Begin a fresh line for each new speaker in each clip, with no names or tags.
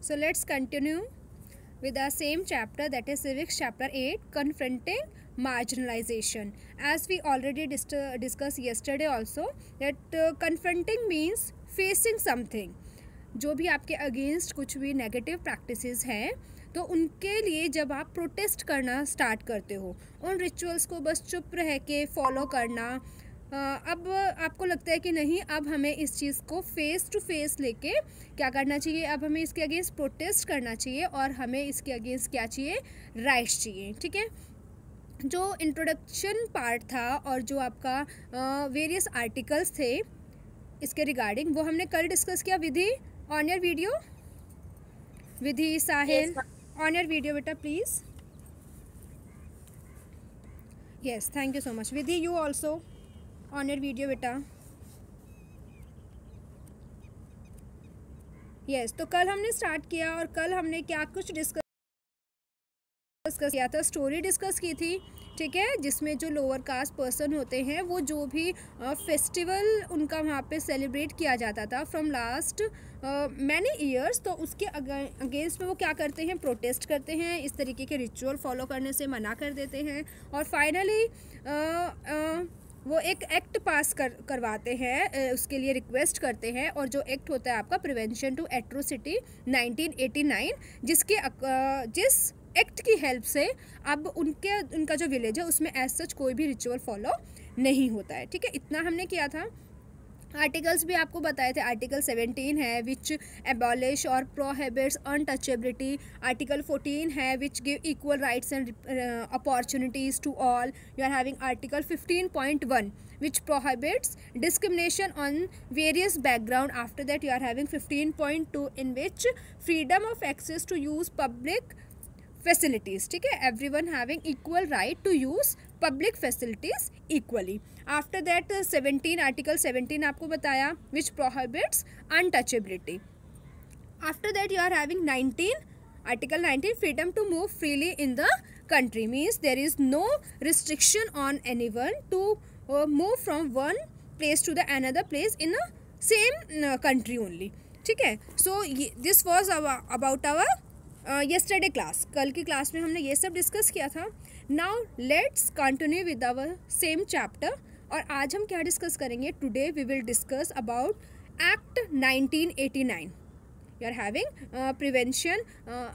So let's continue with the same chapter, that is civics chapter 8, confronting marginalization. As we already discussed yesterday also, that confronting means facing something. जो भी आपके against कुछ भी negative practices हैं तो उनके लिए जब आप प्रोटेस्ट करना स्टार्ट करते हो, उन रिचुअल्स को बस चुप रह के फॉलो करना, अब आपको लगता है कि नहीं, अब हमें इस चीज़ को फेस टू फेस लेके क्या करना चाहिए, अब हमें इसके अगेंस्ट प्रोटेस्ट करना चाहिए और हमें इसके अगेंस्ट क्या चाहिए, राइट्स चाहिए। ठीक है, जो इंट्रोडक्शन पार्ट था और जो आपका वेरियस आर्टिकल्स थे इसके रिगार्डिंग, वो हमने कल डिस्कस किया। Vidhi on your video, Vidhi Sahil on your video बेटा please. Yes, thank you so much. Vidhi you also on your video बेटा। यस, तो कल हमने स्टार्ट किया और कल हमने क्या कुछ डिस्कस किया था, स्टोरी डिस्कस की थी। ठीक है, जिसमें जो लोअर कास्ट पर्सन होते हैं वो जो भी फेस्टिवल उनका वहाँ पे सेलिब्रेट किया जाता था फ्रॉम लास्ट मैनी ईयर्स, तो उसके अगेंस्ट में वो क्या करते हैं, प्रोटेस्ट करते हैं, इस तरीके के रिचुअल फॉलो करने से मना कर देते हैं और फाइनली वो एक एक्ट पास करवाते हैं, उसके लिए रिक्वेस्ट करते हैं। और जो एक्ट होता है आपका प्रिवेंशन टू एट्रोसिटी 1989, जिस एक्ट की हेल्प से अब उनका जो विलेज है उसमें एज सच कोई भी रिचुअल फॉलो नहीं होता है। ठीक है, इतना हमने किया था। आर्टिकल्स भी आपको बताए थे। आर्टिकल 17 है विच एबॉलिश और प्रोहिबिट्स अनटचेबिलिटी। आर्टिकल 14 है which give equal rights and opportunities to all. You are having article 15.1 which prohibits discrimination on various background. After that you are having 15.2 in which freedom of access to use public facilities. ठीक है, everyone having equal right to use public facilities equally. After that 17, article 17 आपको बताया which prohibits untouchability. After that you are having 19, article 19, freedom to move freely in the country, means there is no restriction on anyone to move from one place to the another place in a same country only. ठीक है, so this was about our yesterday class. कल की class में हमने ये सब discuss किया था. Now let's continue with our same chapter. और आज हम क्या डिस्कस करेंगे? Today we will discuss about Act 1989. You are having prevention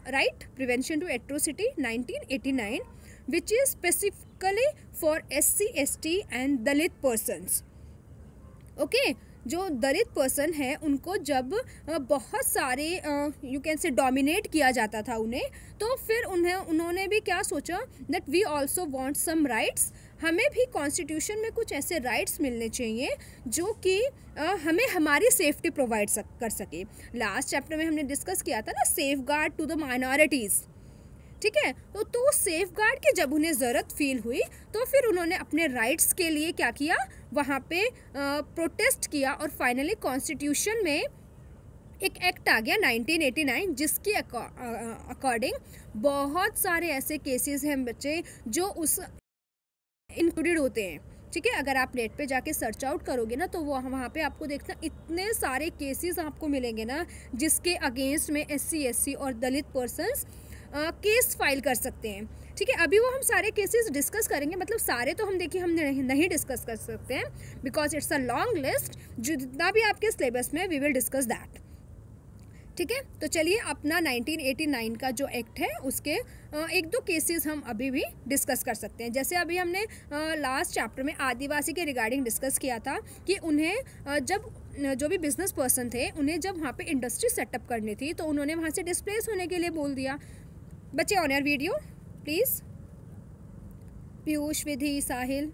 to atrocity 1989, which is specifically for SC, ST and Dalit persons. Okay, जो दलित person है उनको जब बहुत सारे यू कैन से डोमिनेट किया जाता था उन्हें, तो फिर उन्होंने भी क्या सोचा, that we also want some rights, हमें भी कॉन्स्टिट्यूशन में कुछ ऐसे राइट्स मिलने चाहिए जो कि हमें हमारी सेफ्टी प्रोवाइड कर सके। लास्ट चैप्टर में हमने डिस्कस किया था ना, safeguard to the minorities. ठीक है, तो सेफ गार्ड की जब उन्हें ज़रूरत फील हुई तो फिर उन्होंने अपने राइट्स के लिए क्या किया, वहाँ पे प्रोटेस्ट किया और फाइनली कॉन्स्टिट्यूशन में एक एक्ट आ गया 1989, जिसके अकॉर्डिंग बहुत सारे ऐसे केसेस हैं बच्चे जो उस इंक्लूडेड होते हैं। ठीक है, अगर आप नेट पे जाके सर्च आउट करोगे ना तो वो वहाँ पे आपको देखना इतने सारे केसेस आपको मिलेंगे ना जिसके अगेंस्ट में SC, SC और दलित पर्सन्स केस फाइल कर सकते हैं। ठीक है, अभी वो हम सारे केसेस डिस्कस करेंगे, मतलब सारे तो हम देखिए हम नहीं डिस्कस कर सकते हैं because it's a long list, जितना भी आपके सिलेबस में वी विल डिस्कस दैट। ठीक है, तो चलिए अपना 1989 का जो एक्ट है उसके एक दो केसेस हम अभी भी डिस्कस कर सकते हैं। जैसे अभी हमने लास्ट चैप्टर में आदिवासी के रिगार्डिंग डिस्कस किया था कि उन्हें जब जो भी बिजनेस पर्सन थे उन्हें जब वहाँ पे इंडस्ट्री सेटअप करनी थी तो उन्होंने वहाँ से डिस्प्लेस होने के लिए बोल दिया। बच्चे on your video please, Piyush, Vidhi, Sahil,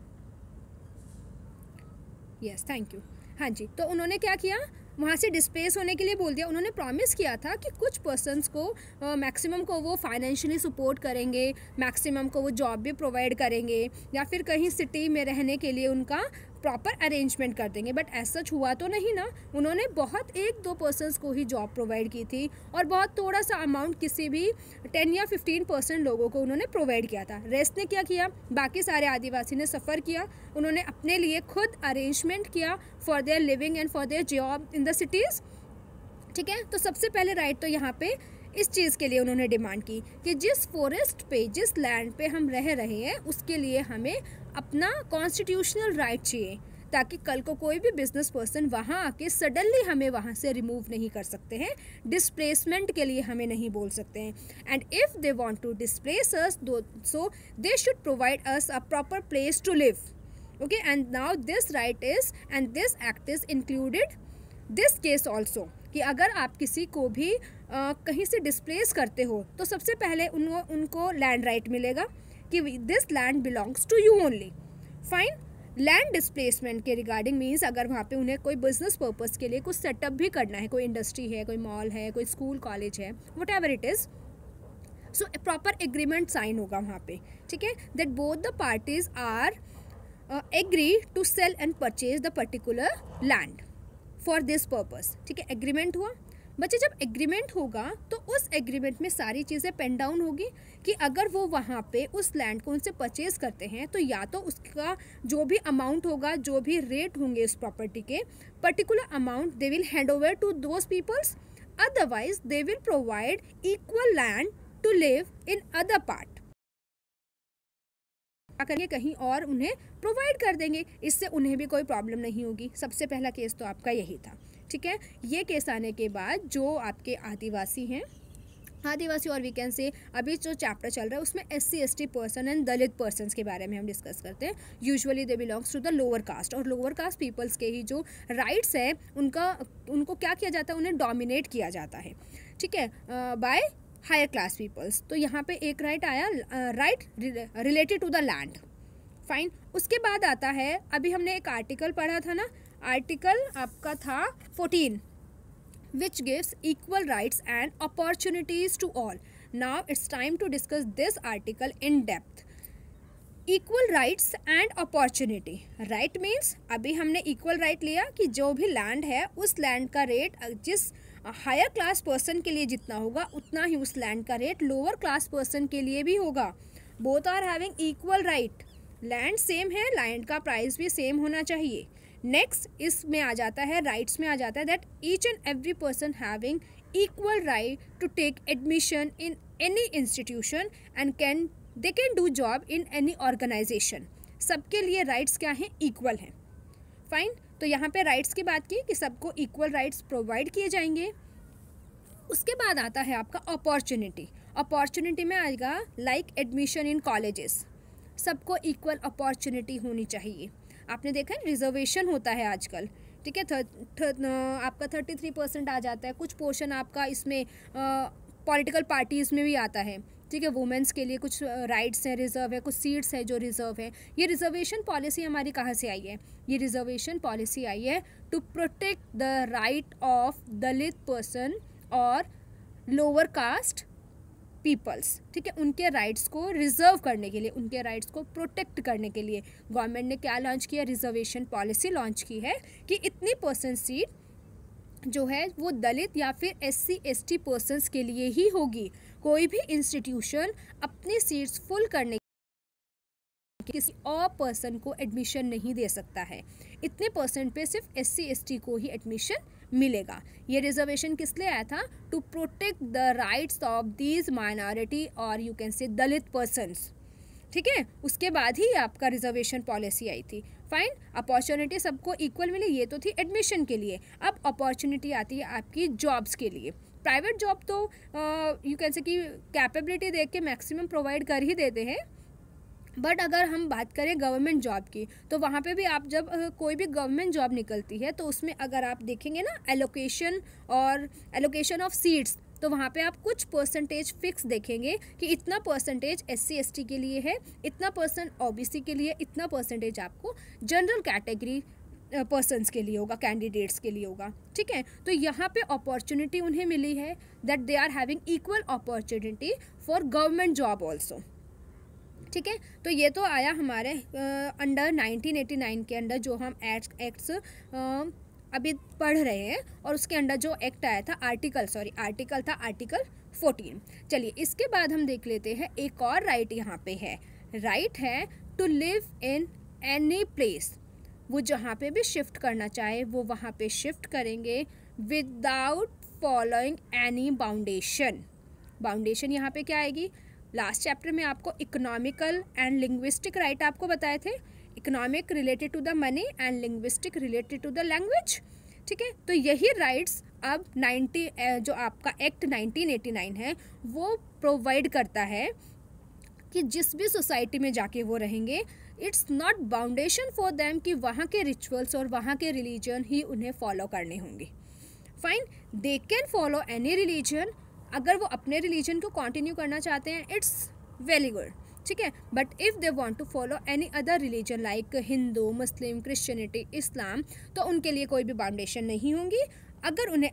yes thank you. हाँ जी, तो उन्होंने क्या किया, वहाँ से डिस्प्लेस होने के लिए बोल दिया। उन्होंने प्रॉमिस किया था कि कुछ पर्सन्स को मैक्सिमम को वो फाइनेंशियली सपोर्ट करेंगे, मैक्सिमम को वो जॉब भी प्रोवाइड करेंगे या फिर कहीं सिटी में रहने के लिए उनका प्रॉपर अरेंजमेंट कर देंगे, बट ऐसा हुआ तो नहीं ना। उन्होंने बहुत 1-2 पर्सन्स को ही जॉब प्रोवाइड की थी और बहुत थोड़ा सा अमाउंट किसी भी 10 या 15% लोगों को उन्होंने प्रोवाइड किया था। रेस्ट ने क्या किया, बाकी सारे आदिवासी ने सफ़र किया, उन्होंने अपने लिए खुद अरेंजमेंट किया for their living and for their job in the cities. ठीक है, तो सबसे पहले राइट तो यहाँ पे इस चीज़ के लिए उन्होंने डिमांड की कि जिस फॉरेस्ट पे, जिस लैंड पे हम रह रहे हैं, उसके लिए हमें अपना कॉन्स्टिट्यूशनल राइट चाहिए, ताकि कल को कोई भी बिजनेस पर्सन वहाँ आके सडनली हमें वहाँ से रिमूव नहीं कर सकते हैं, डिस्प्लेसमेंट के लिए हमें नहीं बोल सकते हैं। And if they want to displace us, so they should provide us a proper place to live. Okay, and now this right is and this act is included this case also, कि अगर आप किसी को भी कहीं से displace करते हो तो सबसे पहले उनको लैंड राइट मिलेगा कि this land belongs to you only. Fine. Land displacement के रिगार्डिंग मीन्स अगर वहाँ पे उन्हें कोई बिजनेस पर्पस के लिए कुछ सेटअप भी करना है, कोई इंडस्ट्री है, कोई मॉल है, कोई स्कूल कॉलेज है, whatever it is, so proper agreement sign होगा वहाँ पे, ठीक है, that both the parties are agree to sell and purchase the particular land for this purpose. ठीक है, एग्रीमेंट हुआ। बच्चे जब एग्रीमेंट होगा तो उस एग्रीमेंट में सारी चीज़ें पेन डाउन होगी कि अगर वो वहाँ पे उस लैंड को उनसे परचेज करते हैं तो या तो उसका जो भी अमाउंट होगा, जो भी रेट होंगे उस प्रॉपर्टी के, particular amount they will hand over to those peoples, otherwise they will provide equal land to live in other part. करेंगे कहीं और उन्हें प्रोवाइड कर देंगे, इससे उन्हें भी कोई प्रॉब्लम नहीं होगी। सबसे पहला केस तो आपका यही था। ठीक है, ये केस आने के बाद जो आपके आदिवासी हैं, आदिवासी और वी कैन से अभी जो चैप्टर चल रहा है उसमें SC ST person and Dalit persons के बारे में हम डिस्कस करते हैं। Usually they belongs to the lower caste, और लोअर कास्ट पीपल्स के ही जो राइट्स है उनको क्या किया जाता है, उन्हें डोमिनेट किया जाता है। ठीक है, बाय हायर क्लास पीपल्स। तो यहाँ पे एक राइट आया, right related to the land. Fine. उसके बाद आता है, अभी हमने एक आर्टिकल पढ़ा था ना, आर्टिकल आपका था 14 which gives equal rights and opportunities to all. Now it's time to discuss this article in depth. Equal rights and opportunity. Right means अभी हमने equal right लिया कि जो भी land है उस land का रेट जिस हायर क्लास पर्सन के लिए जितना होगा उतना ही उस लैंड का रेट लोअर क्लास पर्सन के लिए भी होगा। Both are having equal right, land same है, लैंड का प्राइस भी सेम होना चाहिए। नेक्स्ट इसमें आ जाता है, राइट्स में आ जाता है that each and every person having equal right to take admission in any institution and they can do job in any organization. सबके लिए राइट्स क्या हैं, इक्वल हैं। फाइन। तो यहाँ पे राइट्स की बात की कि सबको इक्वल राइट्स प्रोवाइड किए जाएंगे। उसके बाद आता है आपका अपॉर्चुनिटी। अपॉर्चुनिटी में आएगा लाइक एडमिशन इन कॉलेजेस, सबको इक्वल अपॉर्चुनिटी होनी चाहिए। आपने देखा है रिजर्वेशन होता है आजकल, ठीक है, आपका 33% आ जाता है, कुछ पोर्शन आपका इसमें पॉलिटिकल पार्टीज़ में भी आता है। ठीक है, वुमेंस के लिए कुछ राइट्स हैं, रिजर्व है, कुछ सीट्स हैं जो रिजर्व है। ये रिजर्वेशन पॉलिसी हमारी कहाँ से आई है, ये रिजर्वेशन पॉलिसी आई है to protect the right of Dalit person और लोअर कास्ट पीपल्स। ठीक है, उनके राइट्स को रिजर्व करने के लिए, उनके राइट्स को प्रोटेक्ट करने के लिए गवर्नमेंट ने क्या लॉन्च किया, रिजर्वेशन पॉलिसी लॉन्च की है कि इतनी % सीट जो है वो दलित या फिर SC ST पर्सन्स के लिए ही होगी। कोई भी इंस्टीट्यूशन अपनी सीट्स फुल करने किसी और पर्सन को एडमिशन नहीं दे सकता है। इतने % पे सिर्फ SC ST को ही एडमिशन मिलेगा। ये रिजर्वेशन किस लिए आया था, to protect the rights of these minority और you can say Dalit persons. ठीक है, उसके बाद ही आपका रिजर्वेशन पॉलिसी आई थी। फाइन। अपॉर्चुनिटी सबको इक्वल मिली, ये तो थी एडमिशन के लिए। अब अपॉर्चुनिटी आती है आपकी जॉब्स के लिए। प्राइवेट जॉब तो यू कैन से कि कैपेबिलिटी देख के मैक्सिमम प्रोवाइड कर ही देते हैं, बट अगर हम बात करें गवर्नमेंट जॉब की तो वहाँ पे भी आप जब कोई भी गवर्नमेंट जॉब निकलती है तो उसमें अगर आप देखेंगे ना एलोकेशन ऑफ सीट्स, तो वहाँ पे आप कुछ % फिक्स देखेंगे कि इतना % SC ST के लिए है, इतना % OBC के लिए, इतना % आपको जनरल कैटेगरी पर्सन्स के लिए होगा, कैंडिडेट्स के लिए होगा। ठीक है, तो यहाँ पे अपॉर्चुनिटी उन्हें मिली है that they are having equal opportunity for government job also. ठीक है, तो ये तो आया हमारे अंडर 1989 के अंडर जो हम एक्ट्स अभी पढ़ रहे हैं, और उसके अंडर जो एक्ट आया था आर्टिकल था आर्टिकल 14। चलिए इसके बाद हम देख लेते हैं एक और राइट यहाँ पे है, राइट है to live in any place. वो जहाँ पे भी शिफ्ट करना चाहे वो वहाँ पे शिफ्ट करेंगे without following any boundation. Boundation यहाँ पे क्या आएगी, लास्ट चैप्टर में आपको इकोनॉमिकल एंड लिंग्विस्टिक राइट आपको बताए थे, economic related to the money and linguistic related to the language, ठीक है। तो यही राइट्स अब 90 जो आपका एक्ट 1989 है वो प्रोवाइड करता है कि जिस भी सोसाइटी में जाके वो रहेंगे, it's not boundation for them कि वहाँ के रिचुअल्स और वहाँ के रिलीजन ही उन्हें फॉलो करने होंगे। Fine, they can follow any religion, अगर वो अपने रिलीजन को कंटिन्यू करना चाहते हैं इट्स वेरी गुड, ठीक है। But if they want to follow any other religion like Hindu, Muslim, Christianity, Islam, तो उनके लिए कोई भी बाउंडेशन नहीं होंगी। अगर उन्हें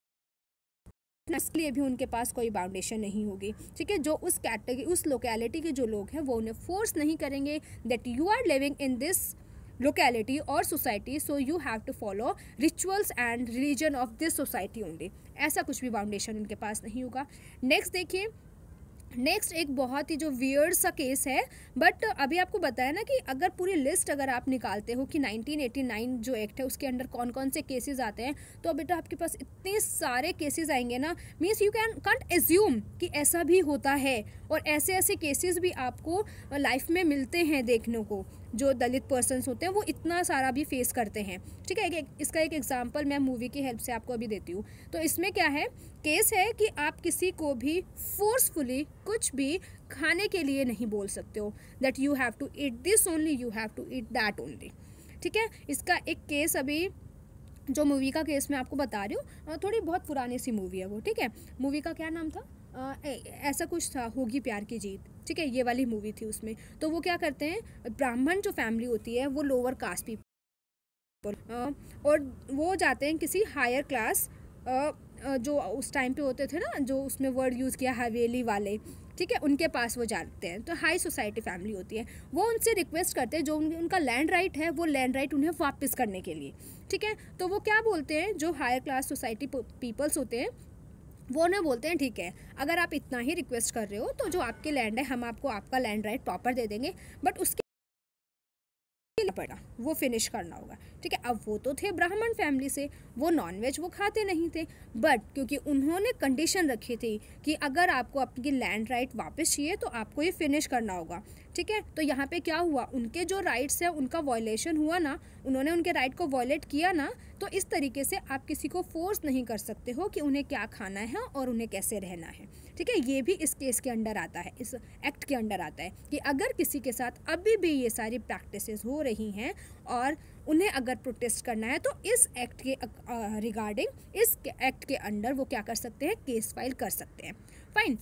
इसके लिए भी उनके पास कोई बाउंडेशन नहीं होगी, ठीक है। जो उस कैटेगरी, उस लोकेलिटी के जो लोग हैं वो उन्हें फोर्स नहीं करेंगे that you are living in this locality और society, so you have to follow rituals and religion of this society only, ऐसा कुछ भी बाउंडेशन उनके पास नहीं होगा। नेक्स्ट देखिए, नेक्स्ट एक बहुत ही जो वियर्ड सा केस है, बट अभी आपको बताया ना कि अगर पूरी लिस्ट अगर आप निकालते हो कि 1989 जो एक्ट है उसके अंडर कौन कौन से केसेस आते हैं, तो बेटा आपके पास इतने सारे केसेस आएंगे ना, मीन्स यू कांट एज्यूम कि ऐसा भी होता है, और ऐसे ऐसे केसेस भी आपको लाइफ में मिलते हैं देखने को। जो दलित पर्सन्स होते हैं वो इतना सारा भी फेस करते हैं, ठीक है। इसका एक एग्जांपल मैं मूवी की हेल्प से आपको अभी देती हूँ। तो इसमें क्या है, केस है कि आप किसी को भी फोर्सफुली कुछ भी खाने के लिए नहीं बोल सकते हो, that you have to eat this only, you have to eat that only, ठीक है। इसका एक केस अभी जो मूवी का केस मैं आपको बता रही हूँ, थोड़ी बहुत पुरानी सी मूवी है वो, ठीक है। मूवी का क्या नाम था, ऐसा कुछ था, होगी प्यार की जीत, ठीक है, ये वाली मूवी थी उसमें। तो वो क्या करते हैं, ब्राह्मण जो फैमिली होती है वो लोअर कास्ट पीपल, और वो जाते हैं किसी हायर क्लास, जो उस टाइम पे होते थे ना, जो उसमें वर्ड यूज़ किया हवेली वाले, ठीक है, उनके पास वो जाते हैं। तो हाई सोसाइटी फैमिली होती है, वो उनसे रिक्वेस्ट करते हैं जो उनका लैंड राइट है वो लैंड राइट उन्हें वापस करने के लिए, ठीक है। तो वो क्या बोलते हैं, जो हायर क्लास सोसाइटी पीपल्स होते हैं वो उन्हें बोलते हैं ठीक है, अगर आप इतना ही रिक्वेस्ट कर रहे हो तो जो आपके लैंड है हम आपको आपका लैंड राइट प्रॉपर दे देंगे, बट उसके पड़ा वो फिनिश करना होगा, ठीक है। अब वो तो थे ब्राह्मण फैमिली से, वो नॉनवेज वो खाते नहीं थे, बट क्योंकि उन्होंने कंडीशन रखी थी कि अगर आपको आपकी लैंड राइट वापस चाहिए तो आपको ये फिनिश करना होगा, ठीक है। तो यहाँ पे क्या हुआ, उनके जो राइट्स है उनका वॉयलेशन हुआ ना, उन्होंने उनके राइट को वॉयलेट किया ना, तो इस तरीके से आप किसी को फोर्स नहीं कर सकते हो कि उन्हें क्या खाना है और उन्हें कैसे रहना है, ठीक है। ये भी इस केस के अंडर आता है, इस एक्ट के अंडर आता है कि अगर किसी के साथ अभी भी ये सारी प्रैक्टिसेस हो रही हैं और उन्हें अगर प्रोटेस्ट करना है तो इस एक्ट के रिगार्डिंग, इस एक्ट के अंडर वो क्या कर सकते हैं, केस फाइल कर सकते हैं। फाइन,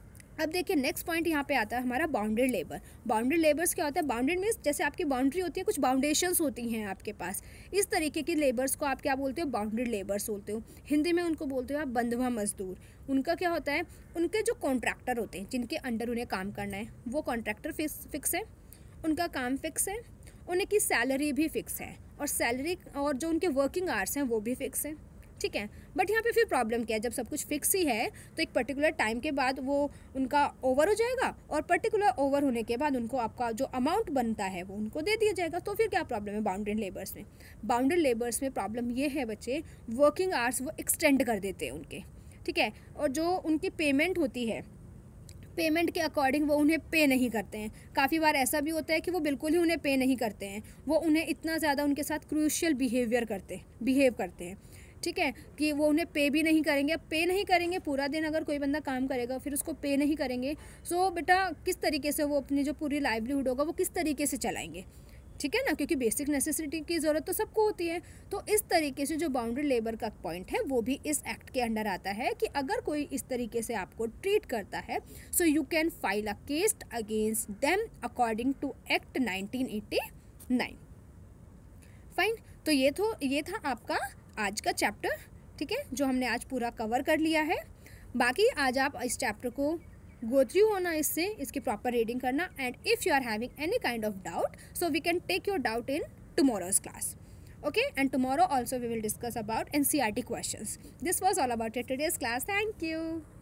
अब देखिए नेक्स्ट पॉइंट यहाँ पे आता है हमारा बाउंडेड लेबर। बाउंडेड लेबर्स क्या होता है, बाउंडेड मीन्स जैसे आपकी बाउंड्री होती है, कुछ बाउंडेशंस होती हैं आपके पास, इस तरीके की लेबर्स को आप क्या बोलते हो, बाउंडेड लेबर्स बोलते हो। हिंदी में उनको बोलते हो आप बंधुआ मजदूर। उनका क्या होता है, उनके जो कॉन्ट्रैक्टर होते हैं जिनके अंडर उन्हें काम करना है, वो कॉन्ट्रैक्टर फिक्स है, उनका काम फिक्स है, उनकी सैलरी भी फिक्स है, और सैलरी और जो उनके वर्किंग आवर्स हैं वो भी फिक्स है, ठीक है। बट यहाँ पे फिर प्रॉब्लम क्या है, जब सब कुछ फिक्स ही है तो एक पर्टिकुलर टाइम के बाद वो उनका ओवर हो जाएगा, और पर्टिकुलर ओवर होने के बाद उनको आपका जो अमाउंट बनता है वो उनको दे दिया जाएगा। तो फिर क्या प्रॉब्लम है बाउंडेड लेबर्स में, बाउंडेड लेबर्स में प्रॉब्लम ये है बच्चे, वर्किंग आवर्स वो एक्सटेंड कर देते हैं उनके, ठीक है। और जो उनकी पेमेंट होती है, पेमेंट के अकॉर्डिंग वो उन्हें पे नहीं करते हैं। काफ़ी बार ऐसा भी होता है कि वो बिल्कुल ही उन्हें पे नहीं करते हैं, वो उन्हें इतना ज़्यादा उनके साथ क्रूशियल बिहेव करते हैं, ठीक है, कि वो उन्हें पे भी नहीं करेंगे। पे नहीं करेंगे, पूरा दिन अगर कोई बंदा काम करेगा फिर उसको पे नहीं करेंगे, सो बेटा किस तरीके से वो अपनी जो पूरी लाइवलीहुड होगा वो किस तरीके से चलाएंगे, ठीक है ना, क्योंकि बेसिक नेसेसिटी की ज़रूरत तो सबको होती है। तो इस तरीके से जो बाउंडेड लेबर का पॉइंट है वो भी इस एक्ट के अंडर आता है कि अगर कोई इस तरीके से आपको ट्रीट करता है, so you can file a case against them according to act 1989। Fine, तो ये था आपका आज का चैप्टर, ठीक है, जो हमने आज पूरा कवर कर लिया है। बाकी आज आप इस चैप्टर को गो थ्रू होना, इससे इसकी प्रॉपर रीडिंग करना, and if you are having any kind of doubt so we can take your doubt in tomorrow's class. Okay, and tomorrow also we will discuss about NCERT questions. This was all about today's class. Thank you.